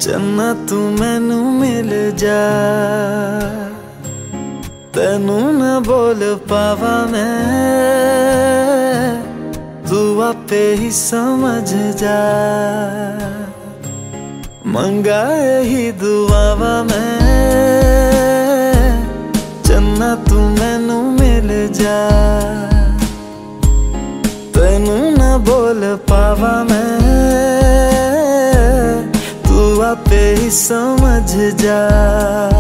चन्ना तू मैनू मिल जा, तेनू ना बोल पावा मैं, तू आपे ही समझ जा। मंगा यही दुआवा मैं, चन्ना तू मैनू मिल जा, तेनू ना बोल पावा मैं, तू आपे ही समझ जा।